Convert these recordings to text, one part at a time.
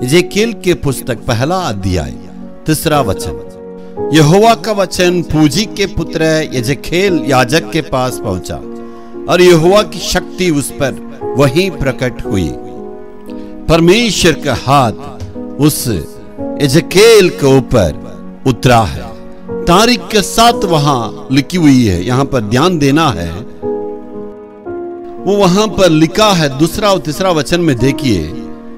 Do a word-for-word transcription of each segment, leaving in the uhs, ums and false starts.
Ezekiel के पुस्तक पहला अध्याय तीसरा वचन। यहोवा का वचन पूजी के पुत्र एजेकियल याजक के पास पहुंचा और यहोवा की शक्ति उस पर वहीं प्रकट हुई। परमेश्वर का हाथ उस एजेकियल के ऊपर उतरा है। तारीख के साथ वहां लिखी हुई है, यहां पर ध्यान देना है। वो वहां पर लिखा है दूसरा और तीसरा वचन में देखिए,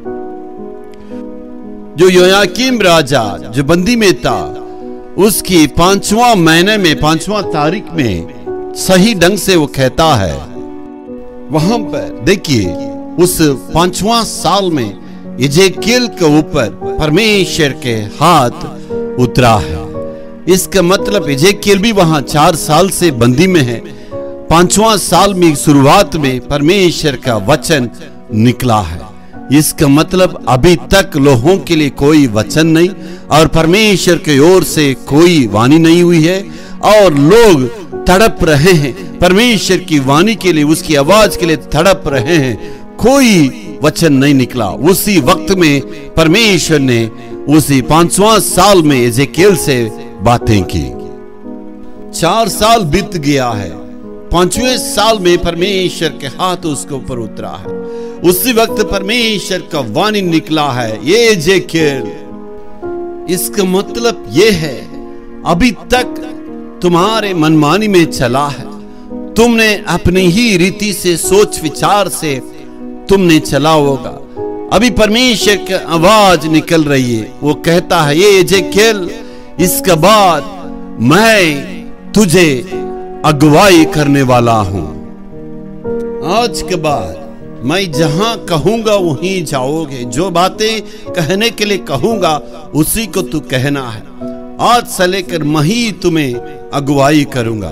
जो योयाकीम राजा जो बंदी में था उसकी पांचवा महीने में पांचवा तारीख में सही ढंग से वो कहता है। वहां पर देखिए उस पांचवा साल में एजेकियल के ऊपर परमेश्वर के हाथ उतरा है। इसका मतलब एजेकियल भी वहां चार साल से बंदी में है। पांचवा साल में शुरुआत में परमेश्वर का वचन निकला है। इसका मतलब अभी तक लोगों के लिए कोई वचन नहीं और परमेश्वर की ओर से कोई वाणी नहीं हुई है और लोग तड़प रहे हैं परमेश्वर की वाणी के लिए, उसकी आवाज के लिए तड़प रहे हैं। कोई वचन नहीं निकला। उसी वक्त में परमेश्वर ने उसी पांचवा साल में एजेकियल से बातें की। चार साल बीत गया है। पांचवें साल में परमेश्वर के हाथ उसके ऊपर उतरा है। उसी वक्त परमेश्वर का वाणी निकला है, ये एजेकियल। इसका मतलब ये है अभी तक तुम्हारे मनमानी में चला है, तुमने अपनी ही रीति से सोच विचार से तुमने चला होगा। अभी परमेश्वर की आवाज निकल रही है, वो कहता है ये एजेकियल, इसके बाद मैं तुझे अगुवाई करने वाला हूं। आज के बाद मैं जहां कहूंगा वहीं जाओगे। जो बातें कहने के लिए कहूंगा उसी को तू कहना है। आज से लेकर मैं ही तुम्हें अगुवाई करूंगा।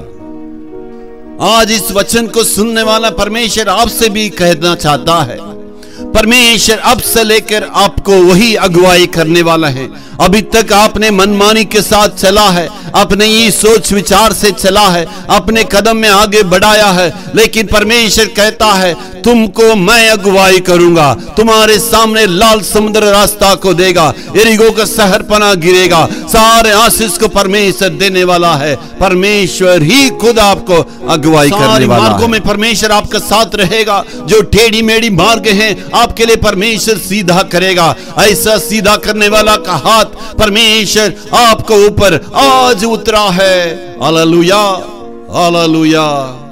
आज इस वचन को सुनने वाला परमेश्वर आपसे भी कहना चाहता है। परमेश्वर अब से लेकर आपको वही अगुवाई करने वाला है। अभी तक आपने मनमानी के साथ चला है, अपने ही सोच विचार से चला है, अपने कदम में आगे बढ़ाया है, लेकिन परमेश्वर कहता है तुमको मैं अगुवाई करूंगा। तुम्हारे सामने लाल समुद्र रास्ता को देगा, यरीहो का शहर पना गिरेगा। सारे आशीष को परमेश्वर देने वाला है। परमेश्वर ही खुद आपको अगुवाई करने वाला है। मार्गों में परमेश्वर आपका साथ रहेगा। जो टेढ़ी मेढ़ी मार्ग हैं आपके लिए परमेश्वर सीधा करेगा। ऐसा सीधा करने वाला का हाथ परमेश्वर आपको ऊपर आज उतरा है। Hallelujah, hallelujah.